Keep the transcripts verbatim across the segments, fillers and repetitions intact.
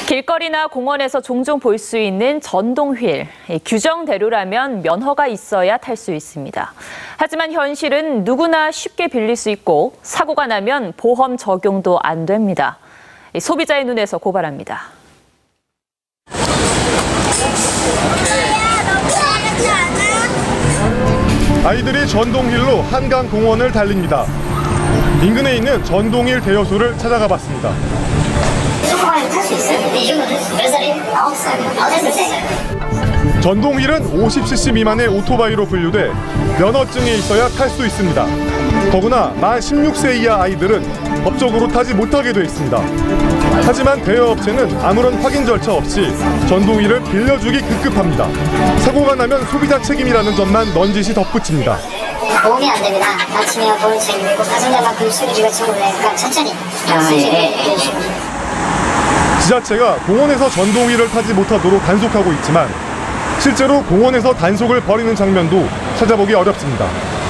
길거리나 공원에서 종종 볼 수 있는 전동휠. 규정대로라면 면허가 있어야 탈 수 있습니다. 하지만 현실은 누구나 쉽게 빌릴 수 있고 사고가 나면 보험 적용도 안 됩니다. 소비자의 눈에서 고발합니다. 아이들이 전동휠로 한강 공원을 달립니다. 인근에 있는 전동휠 대여소를 찾아가 봤습니다. 전동휠은 오십 씨씨 미만의 오토바이로 분류돼 면허증이 있어야 탈 수 있습니다. 더구나 만 십육 세 이하 아이들은 법적으로 타지 못하게 돼 있습니다. 하지만 대여업체는 아무런 확인 절차 없이 전동휠을 빌려주기 급급합니다. 사고가 나면 소비자 책임이라는 점만 넌지시 덧붙입니다. 보험이 안 됩니다. 다치면 보험 책임이고 가정자만큼 수리비가 청구되니까 천천히 빌려주시면 됩니다. 지자체가 공원에서 전동휠을 타지 못하도록 단속하고 있지만 실제로 공원에서 단속을 벌이는 장면도 찾아보기 어렵습니다.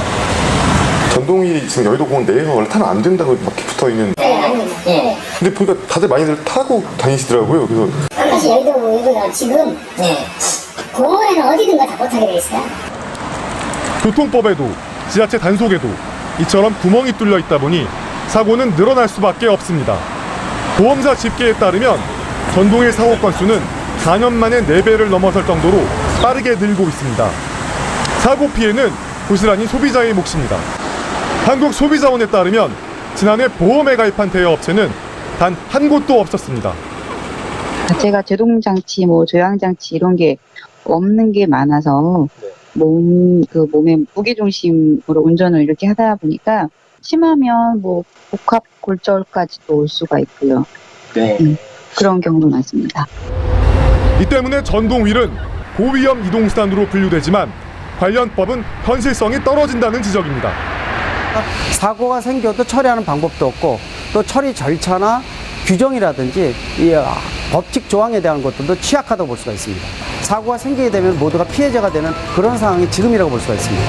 전동휠이 지금 여의도 공원 내에서 원래 타면 안 된다고 막 붙어 있는. 네. 근데 보니까 다들 많이들 타고 다니시더라고요. 그래서 사실 여의도 여의도가 지금 네. 공원에는 어디든가 다 못하게 돼 있어요. 교통법에도 지자체 단속에도 이처럼 구멍이 뚫려 있다 보니 사고는 늘어날 수밖에 없습니다. 보험사 집계에 따르면 전동휠 사고 건수는 사 년 만에 네 배를 넘어설 정도로 빠르게 늘고 있습니다. 사고 피해는 고스란히 소비자의 몫입니다. 한국소비자원에 따르면 지난해 보험에 가입한 대여업체는 단 한 곳도 없었습니다. 자체가 제동장치, 뭐 조향장치 이런 게 없는 게 많아서 몸, 그 몸의 무게중심으로 운전을 이렇게 하다 보니까 심하면 뭐 복합 골절까지도 올 수가 있고요. 네. 음, 그런 경우도 많습니다. 이 때문에 전동휠은 고위험 이동수단으로 분류되지만 관련 법은 현실성이 떨어진다는 지적입니다. 사고가 생겨도 처리하는 방법도 없고 또 처리 절차나 규정이라든지 이 법칙 조항에 대한 것들도 취약하다고 볼 수가 있습니다. 사고가 생기게 되면 모두가 피해자가 되는 그런 상황이 지금이라고 볼 수가 있습니다.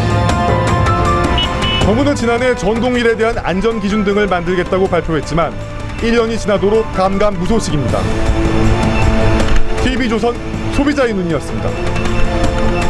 정부는 지난해 전동휠에 대한 안전 기준 등을 만들겠다고 발표했지만 일 년이 지나도록 감감무소식입니다. 티비조선 소비자의 눈이었습니다.